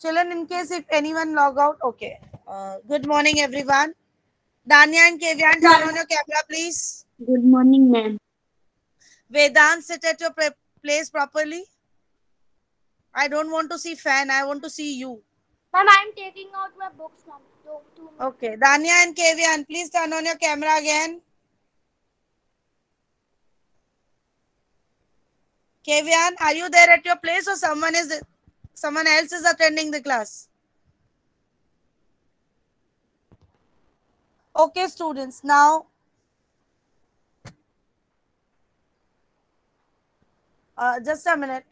Children, in case if anyone log out, okay. Good morning, everyone. Danya and Kevyan, turn on your camera, please. Good morning, ma'am. Vedant, sit at your place properly. I don't want to see fan. I want to see you. Ma'am, I'm taking out my books, ma'am. Okay. Danya and Kevyan, please turn on your camera again. Kevyan, are you there at your place or someone else is attending the class? Okay, students. Now, just a minute.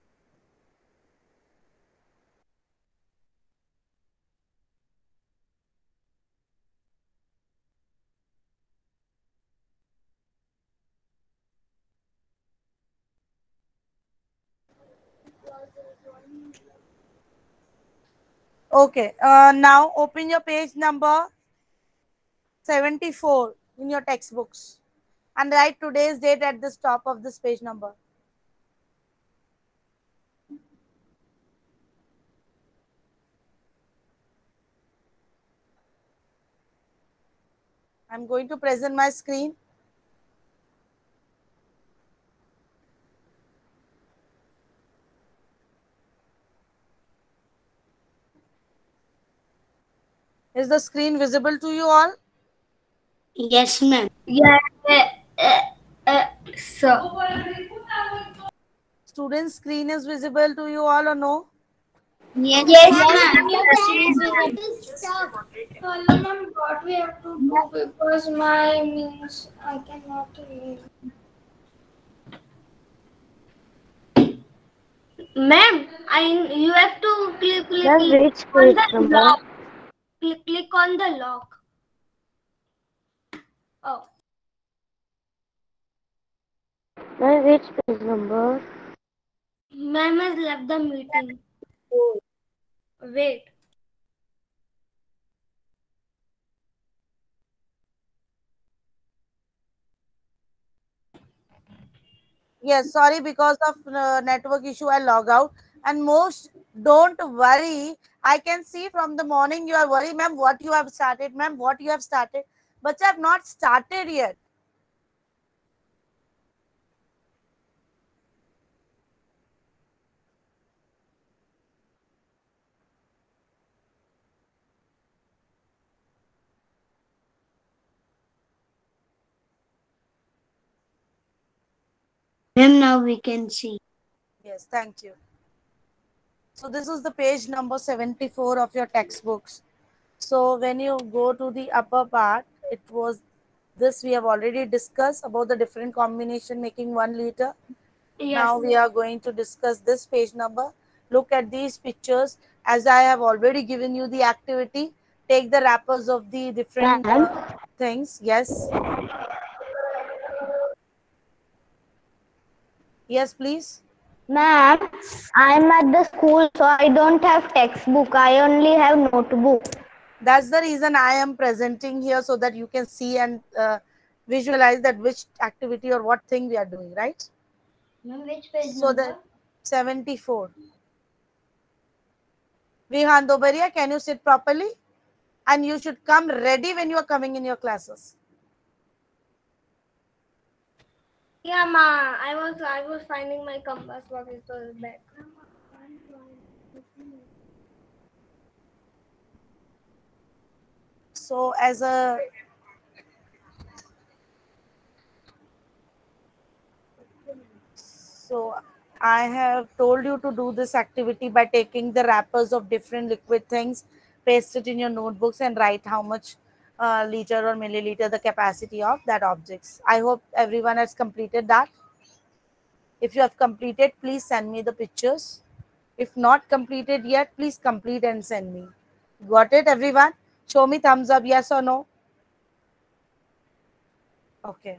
Okay. Now open your page number 74 in your textbooks and write today's date at the top of this page number. I'm going to present my screen. Is the screen visible to you all? Yes, ma'am. Yeah, sir. Student screen is visible to you all or no? Yes, Yes, ma'am. ma'am. Ma'am, what we have to do because my means I cannot read. Ma'am, you have to click Which on page the number? lock. Click on the lock. Oh. Which page number? Ma'am has left the meeting. Wait. Yes, sorry, because of network issue, I log out. And most, don't worry. I can see from the morning you are worried, ma'am, what you have started, ma'am, what you have started. But I have not started yet. Ma'am, now we can see. Yes, thank you. So this is the page number 74 of your textbooks. So when you go to the upper part, it was this we have already discussed about the different combination making 1 liter. Yes. Now we are going to discuss this page number. Look at these pictures. As I have already given you the activity, take the wrappers of the different things. Yes. Yes, please. Ma'am, I'm at the school, so I don't have textbook. I only have notebook. That's the reason I am presenting here so that you can see and visualize that which activity or what thing we are doing, right? Ma'am, which page So the 74. Vihan Dobaria, can you sit properly? And you should come ready when you are coming in your classes. Yeah, ma. I was finding my compass box. It was back. So I have told you to do this activity by taking the wrappers of different liquid things, paste it in your notebooks and write how much liter or milliliter the capacity of that objects. I hope everyone has completed that. If you have completed, please send me the pictures. If not completed yet, please complete and send me. Got it, everyone? Show me thumbs up, yes or no? Okay.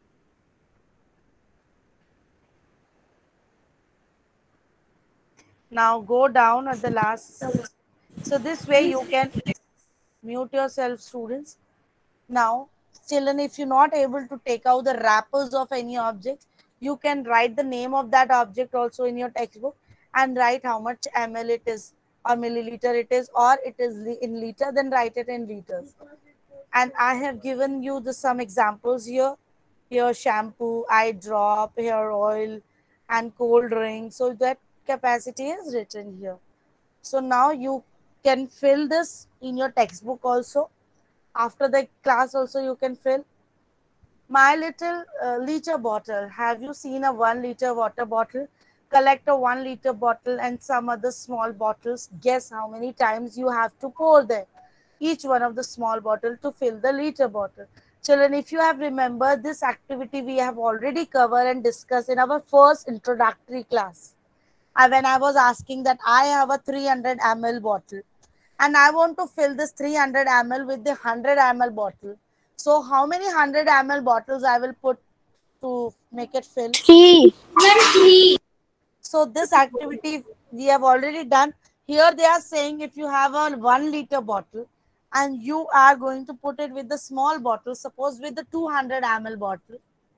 Now go down at the last. So this way you can mute yourself, students. Now, children, if you're not able to take out the wrappers of any object, you can write the name of that object also in your textbook and write how much ml it is. or milliliter it is, or it is in liter, then write it in liters. And I have given you some examples here. Here shampoo, eye drop, hair oil, and cold drink. So that capacity is written here. So now you can fill this in your textbook also. After the class also you can fill. My little liter bottle. Have you seen a 1 liter water bottle? Collect a 1 liter bottle and some other small bottles. Guess how many times you have to pour them. Each one of the small bottle to fill the liter bottle. Children, if you have remembered this activity, we have already covered and discussed in our first introductory class. When I was asking that I have a 300 ml bottle and I want to fill this 300 ml with the 100 ml bottle. So how many 100 ml bottles I will put to make it fill? 3. So this activity we have already done. Here they are saying if you have a 1 liter bottle and you are going to put it with the small bottle, suppose with the 200 ml bottle.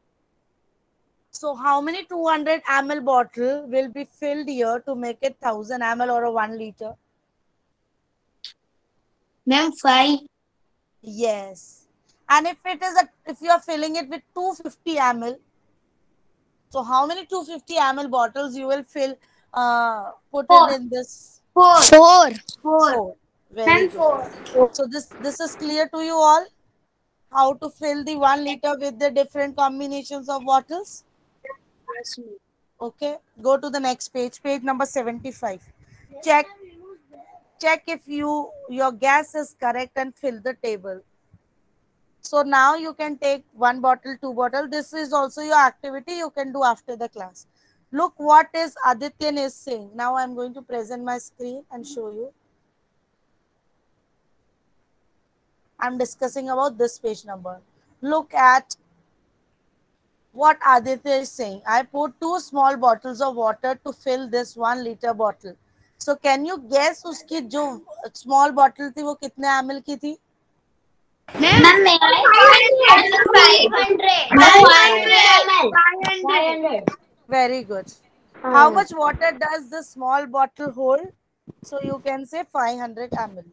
So how many 200 ml bottle will be filled here to make it 1000 ml or a 1 liter? Ma'am, 5. Yes. And if you are filling it with 250 ml, so how many 250 ml bottles you will fill? Put Four. it in this. 4. 4. Very good. 4. So this is clear to you all, how to fill the 1 liter with the different combinations of bottles. Okay, go to the next page, page number 75. Check if your guess is correct and fill the table. So now you can take 1 bottle, 2 bottle. This is also your activity you can do after the class. Look what is Adityan is saying. Now I'm going to present my screen and show you. I'm discussing about this page number. Look at what Aditya is saying. I put 2 small bottles of water to fill this 1 liter bottle. So can you guess उसकी जो small bottle थी वो कितने ml की थी? Ma'am, 500. Very good. How much water does the small bottle hold? So you can say 500 ml.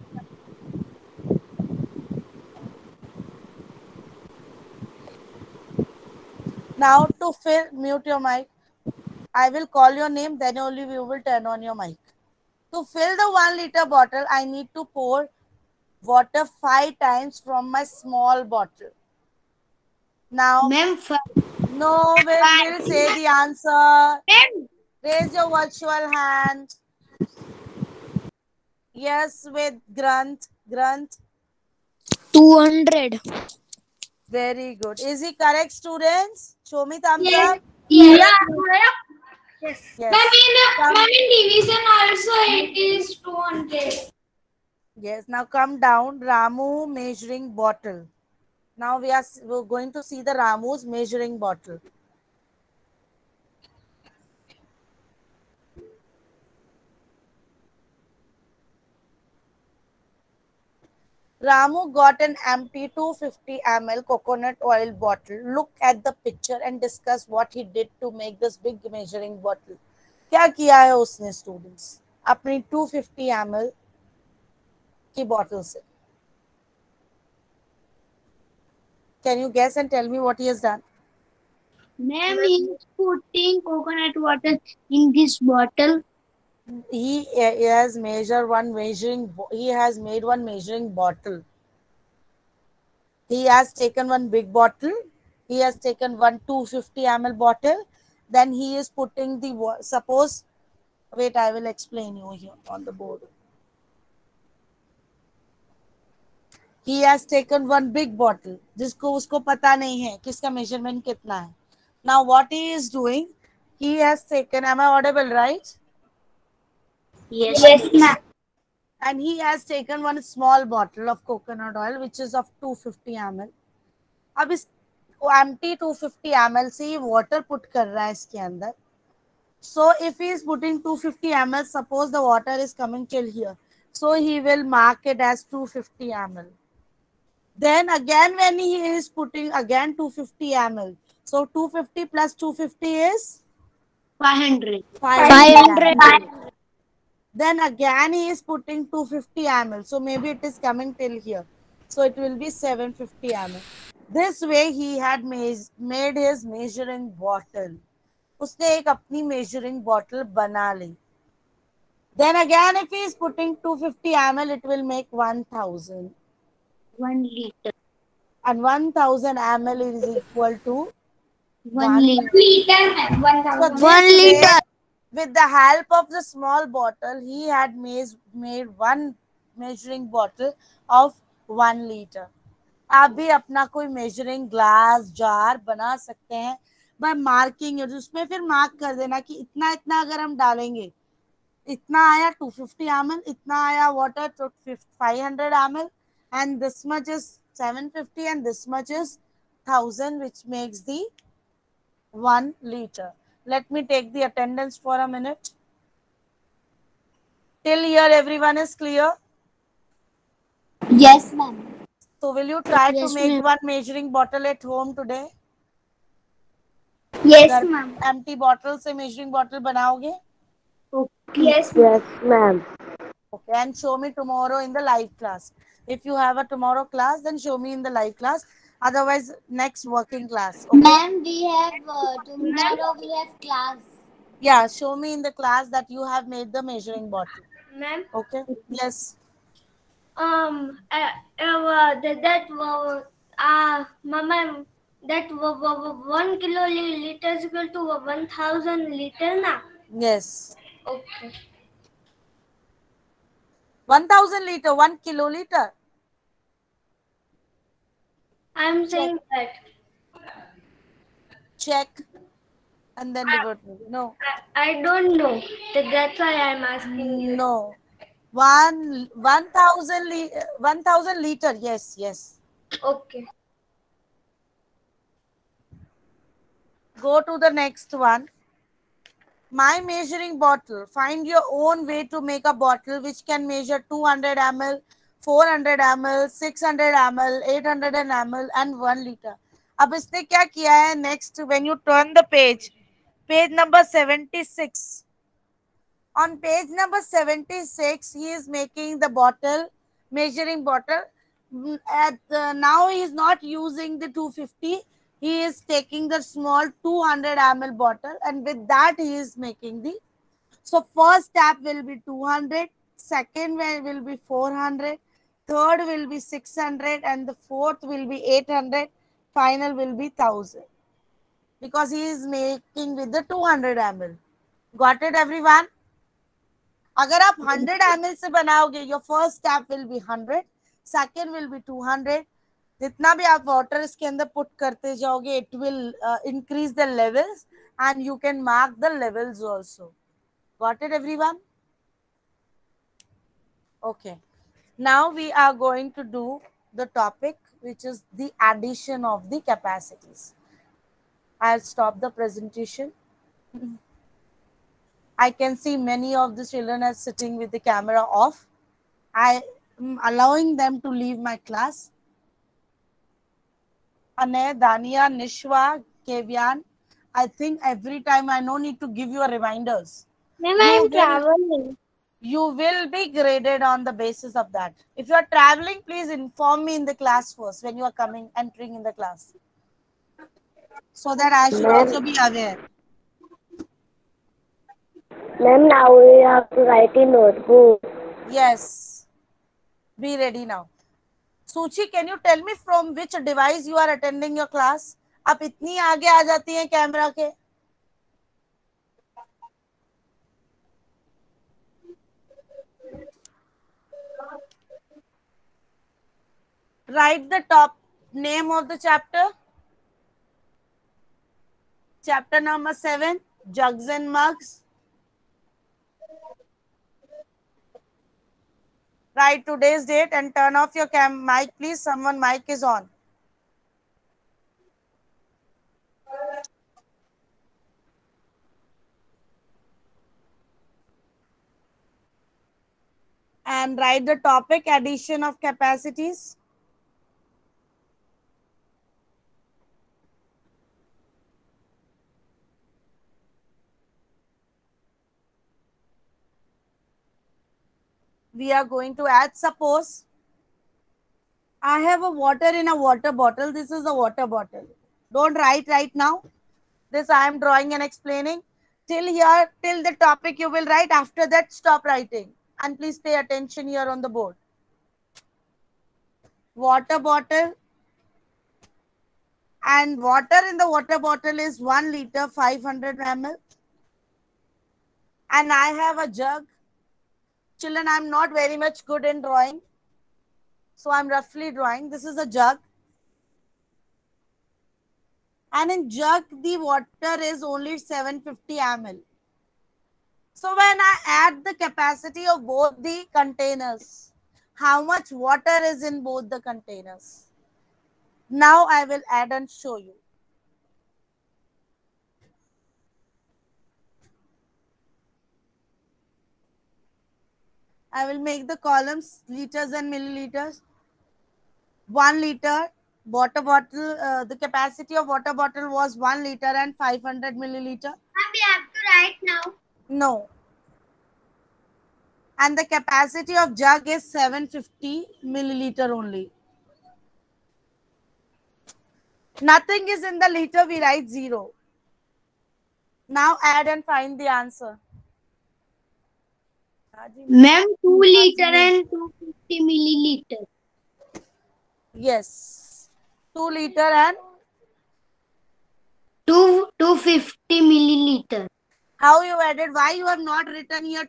Now to fill, mute your mic. I will call your name, then only we will turn on your mic. To fill the 1 liter bottle, I need to pour water 5 times from my small bottle. Now, Ma'am, 5. no will say the answer. Raise your virtual hand. Yes, with Grant. 200. Very good. Is he correct, students? Show me thumbs up. Yes. Yes. Ma'am, in division also it is 200. Yes. Now come down. Ramu measuring bottle. Now we're going to see the Ramu's measuring bottle. Ramu got an empty 250 ml coconut oil bottle. Look at the picture and discuss what he did to make this big measuring bottle. क्या किया है उसने students अपनी 250 ml की bottle से? Can you guess and tell me what he has done? Ma'am, he is putting coconut water in this bottle. He has measured one measuring. He has made one measuring bottle. He has taken one big bottle. He has taken one 250 ml bottle. Then he is putting the suppose. Wait, I will explain you here on the board. He has taken one big bottle. जिसको उसको पता नहीं है किसका measurement कितना है. Now what he is doing? He has taken. Am I audible, right? Yes, ma'am. And he has taken one small bottle of coconut oil which is of 250 ml. अब इस empty 250 ml से ये water put कर रहा है इसके अंदर. So if he is putting 250 ml, suppose the water is coming till here. So he will mark it as 250 ml. Then again when he is putting again 250 ml. So 250 plus 250 is 500. 500. Then again he is putting 250 ml. So maybe it is coming till here. So it will be 750 ml. This way he had made his measuring bottle. उसने एक अपनी measuring bottle बना ली. Then again if he is putting 250 ml, it will make 1000. 1 liter. And 1000 ml is equal to 1 1 liter. Liter, So 1000. this 1 way, liter. with the help of the small bottle, he had made one measuring bottle of 1 liter. आप भी अपना कोई measuring glass jar बना सकते हैं by marking, उसमें फिर mark कर देना कि इतना इतना अगर हम डालेंगे, इतना आया 250 ml, इतना आया वाटर तो 500 ml, and this much is 750 and this much is 1000, which makes the 1 liter. Let me take the attendance for a minute. Till here everyone is clear? Yes, ma'am. So will you try to Yes, make ma'am. one measuring bottle at home today? Yes, घर ma'am. empty bottle से measuring bottle बनाओगे? Yes, ma'am. Yes, ma'am. Okay, and show me tomorrow in the live class. If you have a tomorrow class, then show me in the live class. Otherwise, next working class. Okay? Ma'am, we have tomorrow we have class. Yeah, show me in the class that you have made the measuring bottle. Ma'am, Okay? Yes. mama, that 1 kilo liter is equal to 1000 liter, na? Yes. Okay. 1000 liter, 1 kiloliter. I'm saying that. Check and then revert me. No. I don't know. That's why I'm asking you. No. 1000 liter. Yes, yes. Okay. Go to the next one. My measuring bottle. Find your own way to make a bottle which can measure 200 ml, 400 ml, 600 ml, 800 ml and 1 liter. अब इसने क्या किया है? Next, when you turn the page number 76. On page number 76, he is making the bottle, measuring bottle. Now he is not using the 250. He is taking the small 200 ml bottle, and with that he is making the. So first step will be 200, second will be 400, third will be 600, and the fourth will be 800. Final will be 1000 because he is making with the 200 ml. Got it, everyone? अगर आप 100 ml से बनाओगे, your first step will be 100, second will be 200. जितना भी आप water इसके अंदर put करते जाओगे, it will increase the levels and you can mark the levels also. Got it everyone? Okay, now we are going to do the topic which is the addition of the capacities. I'll stop the presentation. I can see many of the children are sitting with the camera off. I am allowing them to leave my class. Anay, Dania, Nishwa, Kevyan, I think every time I no need to give you a reminders. Ma'am, You I am will- traveling. You will be graded on the basis of that. If you are traveling, please inform me in the class first when you are entering in the class, so that I should also be aware. Ma'am, now we have to write in notebook. Yes, be ready now. Suchi, can you tell me from which device you are attending your class? आप इतनी आगे आ जाती हैं camera के. Write the top name of the chapter. Chapter number 7, Jugs and Mugs. Write today's date and turn off your mic, please. Someone mic is on. And write the topic, addition of capacities. we are going to add. Suppose I have a water in a water bottle. This is a water bottle. Don't write right now. This I am drawing and explaining. Till here, till the topic you will write. After that, stop writing. And please pay attention here on the board. Water bottle. And water in the water bottle is 1 liter 500 ml. And I have a jug. Children, I'm not very much good in drawing. So I'm roughly drawing. This is a jug. And in jug, the water is only 750 ml. So when I add the capacity of both the containers, how much water is in both the containers? Now I will add and show you. I will make the columns liters and milliliters. 1 liter water bottle, the capacity of water bottle was 1 liter and 500 milliliter. We have to write now. No. And the capacity of jug is 750 milliliter only. Nothing is in the liter, we write 0. Now add and find the answer. Ma'am, 2 liter and 250 milliliter. Yes. 2 liter and 250 milliliter. how you added? Why you have not written here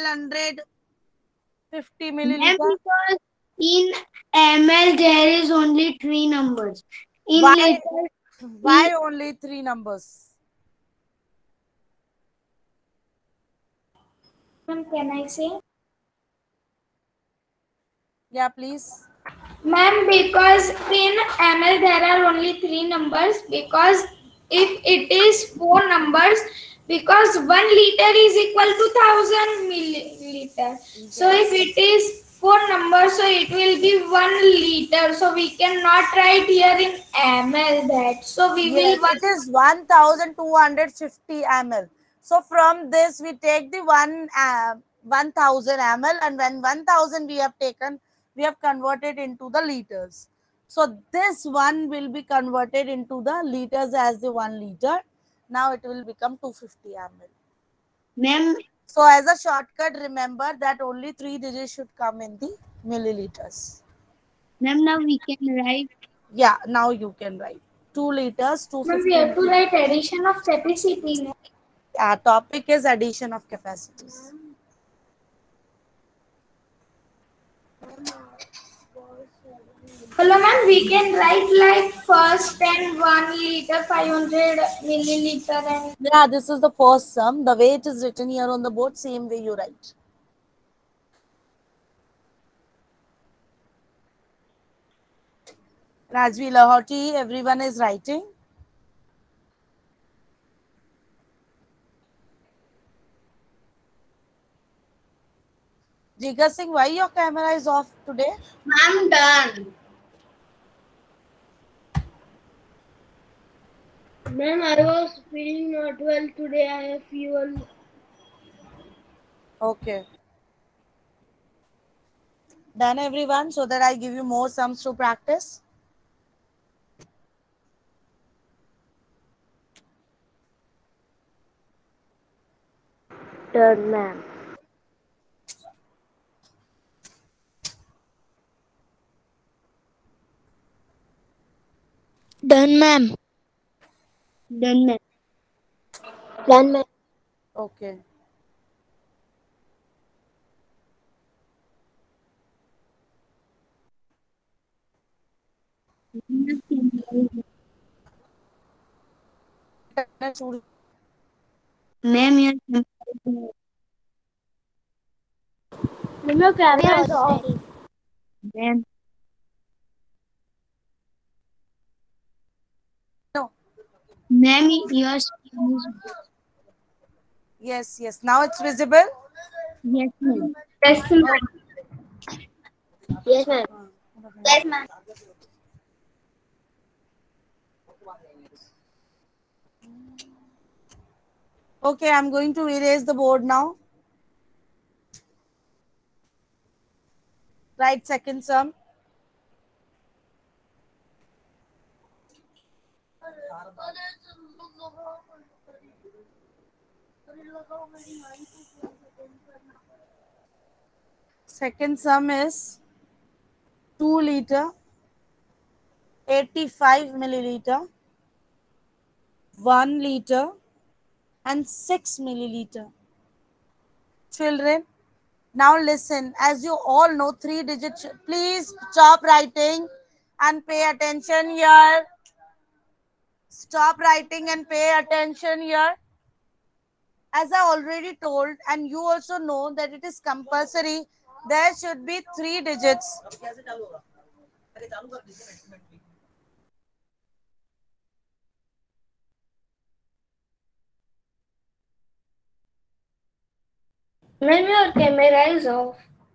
1250 Ma'am, milliliter? because in ml there is only 3 numbers. In Why? liter, Why only 3 numbers? can I say? Yeah, please. Ma'am, because in ml there are only 3 numbers, because if it is 4 numbers, because 1 liter is equal to 1000 milliliter. So if it is 4 numbers, so it will be 1 liter. So we cannot write here in ml that. So we Yes, will it is 1250 ml. So from this we take the 1000 ml, and when 1000 we have taken, we have converted into the liters. So this one will be converted into the liters as the 1 liter. Now it will become 250 ml. Ma'am, So as a shortcut, remember that only 3 digits should come in the milliliters. ma'am, now we can write. Yeah, now you can write 2 liters, Ma'am, 250. we have to write addition of capacity. Our topic is addition of capacities. Hello ma'am, we can write like first and 1 liter 500 milliliter and Yeah, this is the first sum. The way it is written here on the board, same way you write. Rajvi Lahoti, everyone is writing. Jigar Singh, why your camera is off today? I'm done. Ma'am, I was feeling not well today. I have fever. Okay. Done everyone, so that I give you more sums to practice. Done, ma'am. Done, ma'am. Done, ma'am. Done, ma'am. Okay. Ma'am, your Camera is off. ma'am. No. Ma'am, your screen is Yes, yes. Now it's visible. yes, ma'am. Yes, ma'am. Yes, ma'am. Yes, ma'am. Okay, I'm going to erase the board now. Write second sum. Second sum is 2 liter, 85 milliliter, 1 liter, and 6 milliliter. Children, now listen. As you all know, 3-digit. Please stop writing and pay attention here. Stop writing and pay attention here. As I already told, and you also know that it is compulsory, there should be 3 digits. Ma'am, your camera is off.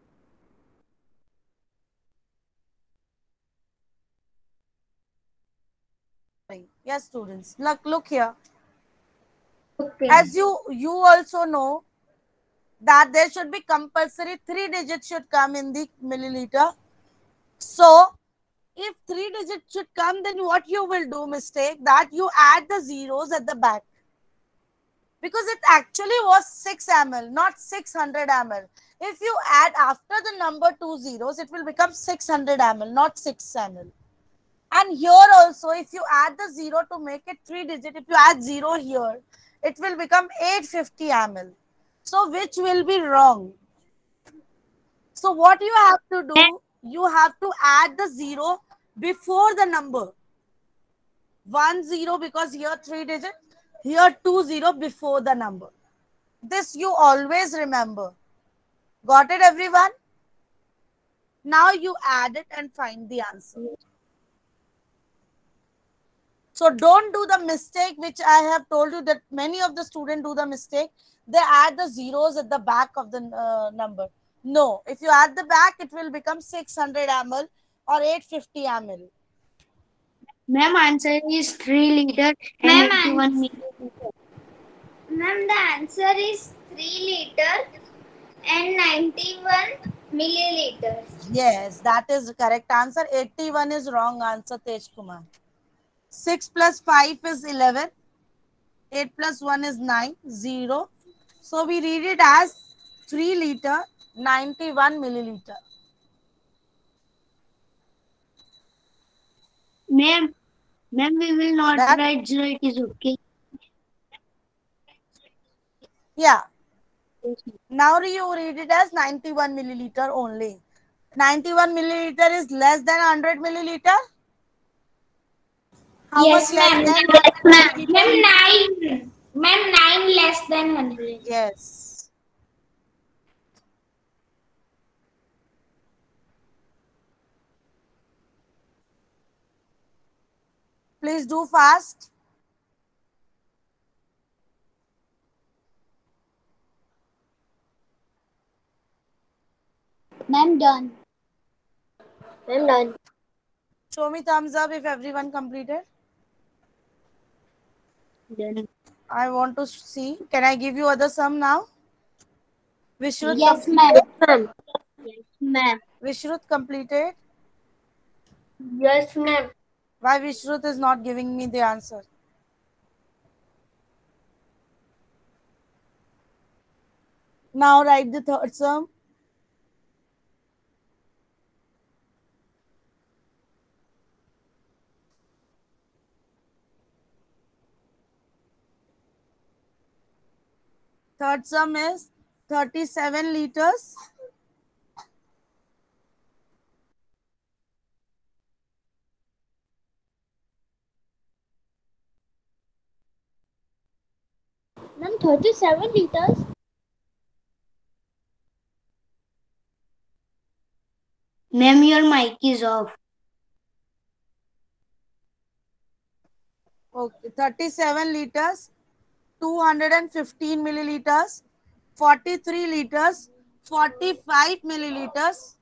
Yes, students. Look here. Okay. As you also know that there should be compulsory 3 digits should come in the milliliter. So if 3 digits should come, then what you will do mistake that you add the zeros at the back. Because it actually was 6 ml, not 600 ml. If you add after the number 2 zeros, it will become 600 ml, not 6 ml. And here also, if you add the 0 to make it 3 digit, if you add 0 here, it will become 850 ml. So which will be wrong? So what you have to do, you have to add the 0 before the number. 1 0 because here 3 digit, here 2 0 before the number. This you always remember. Got it, everyone? Now you add it and find the answer. So don't do the mistake which I have told you that many of the students do the mistake. They add the zeros at the back of the number. No, if you add the back, it will become 600 ml or 850 ml. Ma'am, answer is 3 liter and Ma'am, 81 milliliter. Ma'am, the answer is 3 liter and 91 milliliters. Yes, that is the correct answer. 81 is wrong answer, Tej Kumar. 6 plus 5 is 11. 8 plus 1 is 9, 0. So we read it as 3 liter, 91 milliliter. Ma'am, we will not write 0. It is okay. Yeah. Yes, Now you read it as 91 milliliter only. 91 milliliter is less than 100 milliliter? How Yes, much less ma'am. than? Yes, ma'am. Ma'am, 9. Ma'am, 9 less than 100. Yes. Please do fast. Ma'am, done. I'm done. Show me thumbs up if everyone completed. Done. I want to see. Can I give you other sum now? Vishrut Yes, completed? Ma'am. Yes, ma'am. Vishrut completed? Yes, ma'am. Why Vishrut is not giving me the answer? Now write the third sum. Third sum is 37 liters. Ma'am, 37 liters. Ma'am, your mic is off. Okay, 37 liters, 215 milliliters, 43 liters, 45 milliliters.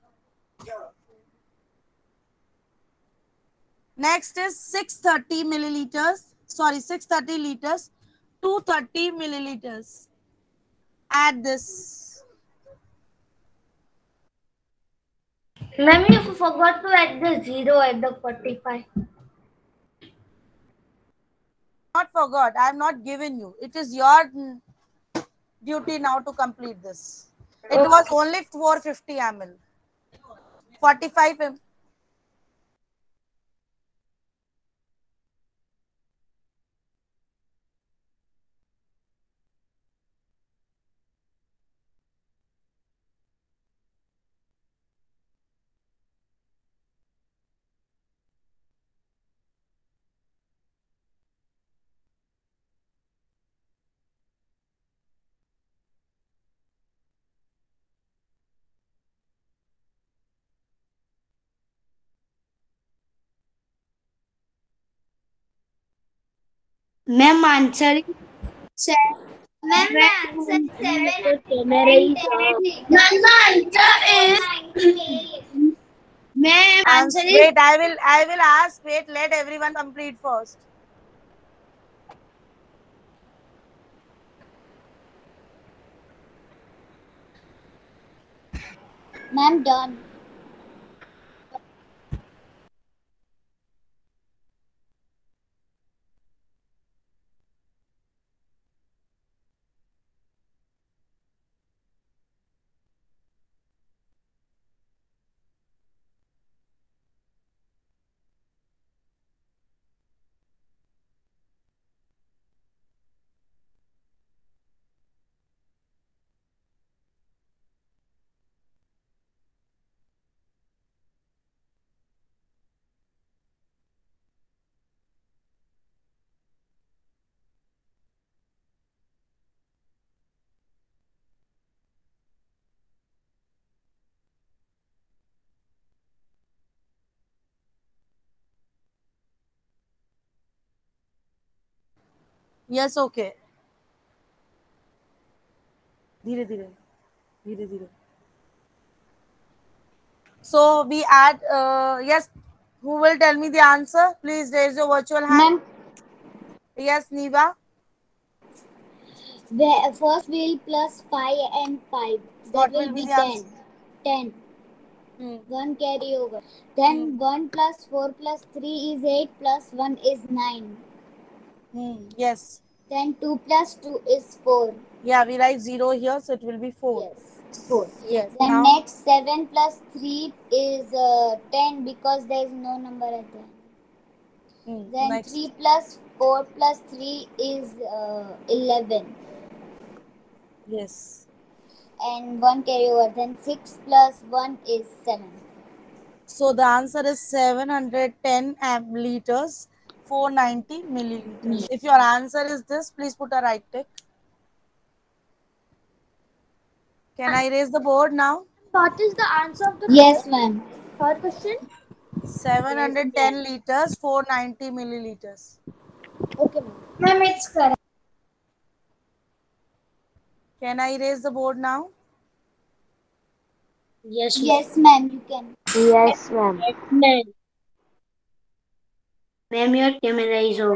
Next is 630 milliliters. Sorry, 630 liters, 230 milliliters. Add this. Ma'am, you forgot to add the 0 at the 45. Not forgot. I have not given you. It is your duty now to complete this. It was only 450 ml. 45 ml. Ma'am, answer is Ma'am, the answer is 7 camera and is 10 off. liters. Ma'am, the answer is 498. Ma'am, And answer is wait, I will ask. Wait, let everyone complete first. Ma'am, done. Yes, okay. धीरे धीरे धीरे धीरे. So we add. Yes. Who will tell me the answer? Please raise your virtual hand. Ma'am, Yes, Niva. first we'll plus 5 and 5. What That will will be be the answer? 10. 10. Hmm. 1 carry over. Hmm. Then 1 plus 4 plus 3 is 8 plus 1 is 9. Yes. Then 2 plus 2 is 4. Yeah, we write 0 here, so it will be 4. Yes, 4. Yes. Then Now, next 7 plus 3 is 10 because there is no number at the end. Then next. 3 plus 4 plus 3 is 11. Yes. And 1 carry over. Then 6 plus 1 is 7. So the answer is 710 liters, 490 milliliters. If your answer is this, please put a right tick. Can I erase the board now? What is the answer of the Yes, ma'am. Third question? 710 liters, 490 milliliters. Okay, ma'am. Ma'am, it's correct. Can I erase the board now? yes, ma'am. Yes, ma'am, you can. Yes, ma'am. Ma'am. Ma'am, your camera is off.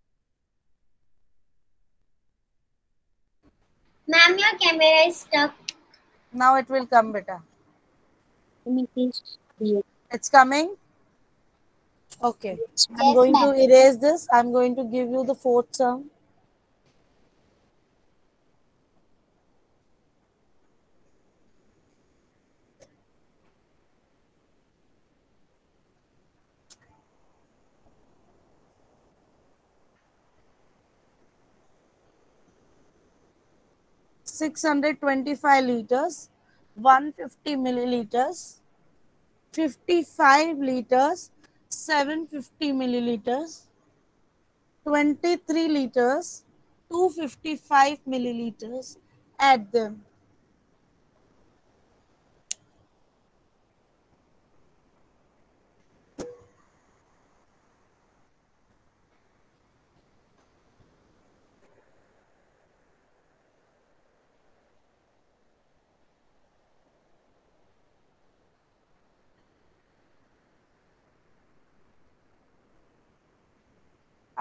Ma'am, your camera is stuck. Now it will come, beta. It's coming. Okay. I'm Yes, going to ma'am. erase this. I'm going to give you the fourth term. $625 liters, 150 milliliters, 55 liters, 750 milliliters, 23 liters, 255 milliliters. Add them.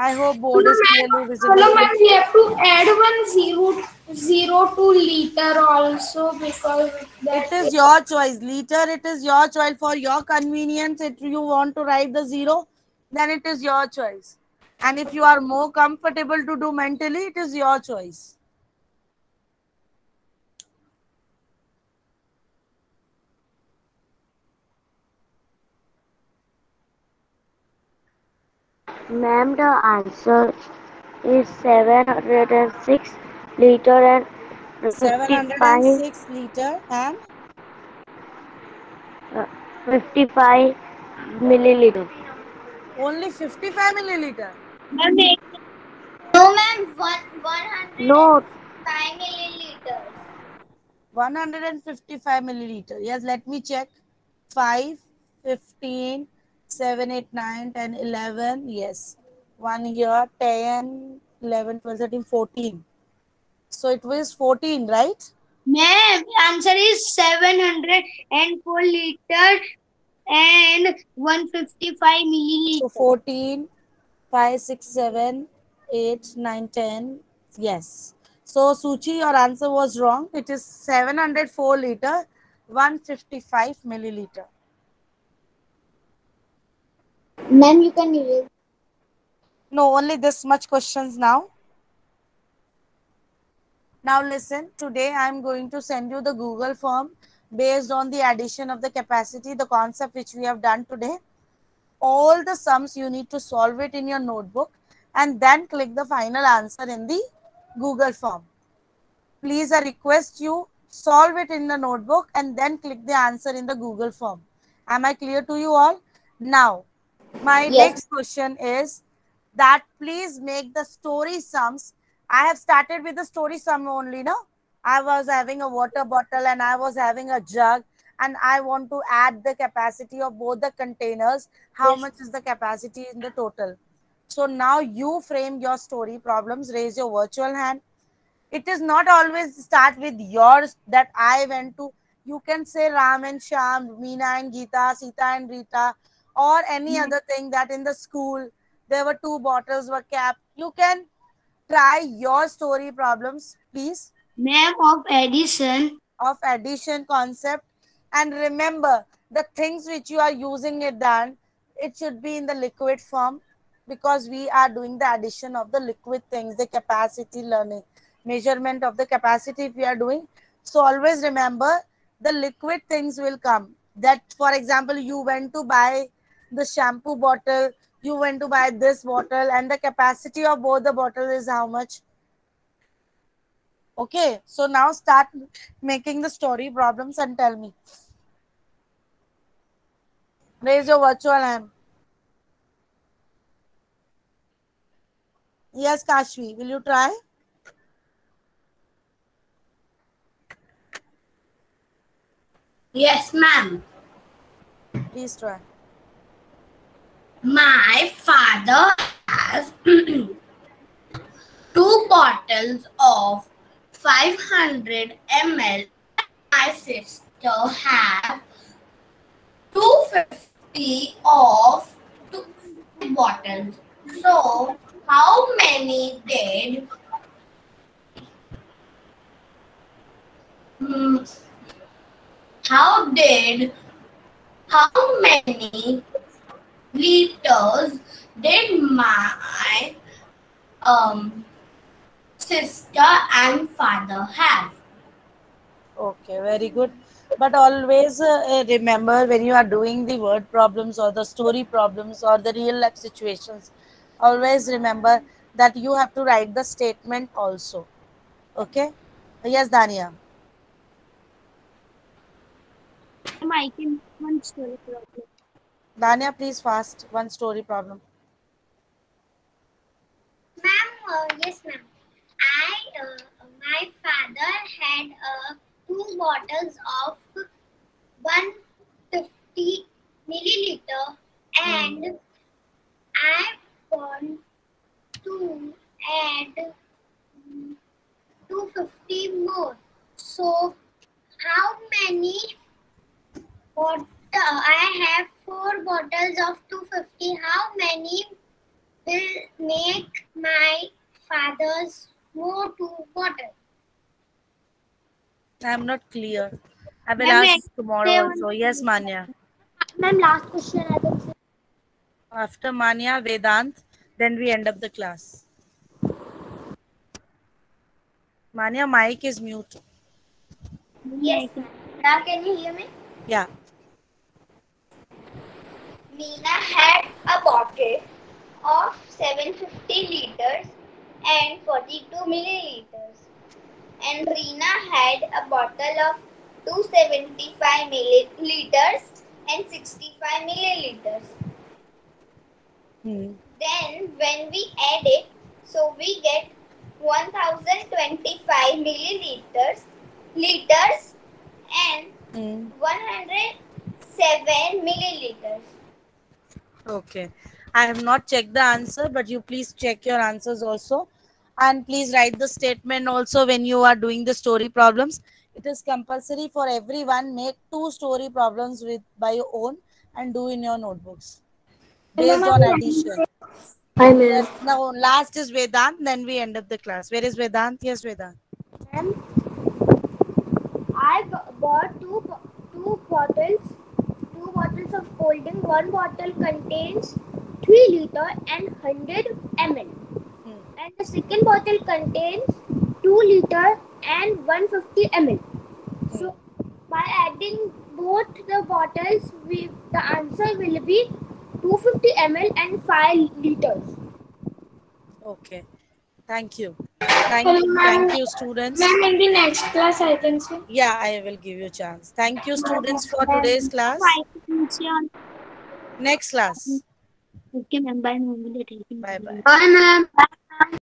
I hope board is clearly visible. Hello, ma'am. We have to add 1 0 to liter also because It that is your choice. Liter, it is your choice for your convenience. If you want to write the 0, then it is your choice. And if you are more comfortable to do mentally, it is your choice. Ma'am, the answer is 706 liter and 55 706 liter and 55 milliliter. only 55 milliliter. Ma'am, No, ma'am. 105 No, milliliters. 155 milliliter. Yes, let me check. 5, 15, 7, 8, 9, 10, 11. Yes. 1 here, 10, 11, 12, 13, 14. So it was 14, right? ma'am, answer is 704 liter and 155 So milliliter. 14, 5, 6, 7, 8, 9, 10. Yes. So Suchi, your answer was wrong. It is 704 liter, 155 milliliter. Ma'am, you can erase. No, only this much questions now. Now listen, today I am going to send you the Google form based on the addition of the capacity, the concept which we have done today. All the sums you need to solve it in your notebook and then click the final answer in the Google form. Please, I request you solve it in the notebook and then click the answer in the Google form. Am I clear to you all? Now, my Yes. next question is that please make the story sums. I have started with the story sum only, no? I was having a water bottle and I was having a jug and I want to add the capacity of both the containers. How much is the capacity in the total? So now you frame your story problems. Raise your virtual hand. It is not always start with yours that I went to. You can say Ram and Sham, Meena and Geeta, Sita and Rita, or any other thing that in the school there were two bottles were kept. You can try your story problems, please, Ma'am, of addition. of addition concept. And remember the things which you are using it done, it should be in the liquid form because we are doing the addition of the liquid things, the capacity learning, measurement of the capacity if we are doing. So always remember the liquid things will come. That for example, you went to buy the shampoo bottle, you went to buy this bottle, and the capacity of both the bottle is how much? Okay, so now start making the story problems and tell me. Raise your virtual hand. Yes, Kashvi, will you try? Yes, ma'am. Please try. My father has two bottles of 500 ml. My sister has 250 of 2 bottles. So, how many did hmm, how many liters did my sister and father have? Okay, very good. But always remember when you are doing the word problems or the story problems or the real life situations, always remember that you have to write the statement also. Okay? Yes, Dania. Ma'am, I can one story problem. Dania, please fast. One story problem. Ma'am, yes, ma'am. My father had 2 bottles of 150 milliliter, and I want to add 250 more. So, how many bottle? I have 4 bottles of 250. How many will make my father's more to bottle. I am not clear. I will Ma'am, ask tomorrow also. Yes, Manya. Ma'am, last question I will say. After Manya, Vedant, then we end up the class. Manya, mic is mute. Yes. Now can you hear me? Yeah. Nina had a bottle of 750 liters and 42 milliliters. And Reena had a bottle of 275 milliliters and 65 milliliters. Then when we add it, so we get 1025 liters and 107 milliliters. Okay. I have not checked the answer, but you please check your answers also. And please write the statement also when you are doing the story problems. It is compulsory for everyone. Make 2 story problems with by your own and do in your notebooks based on addition. Hi, ma'am. Yes. Now last is Vedant. Then we end up the class. Where is Vedant? Yes, Vedant. I bought two bottles of cold drink. One bottle contains 3 liter and 100 ml, and the second bottle contains 2 liter and 150 ml. So by adding both the bottles, the answer will be 250 ml and 5 liters. Okay. Thank you. Thank you, students. Ma'am, in the next class, I think so. Yeah, I will give you a chance. Thank you, students, for today's class. Next class. Okay, ma'am. Bye, ma'am. Bye bye. Bye, ma'am.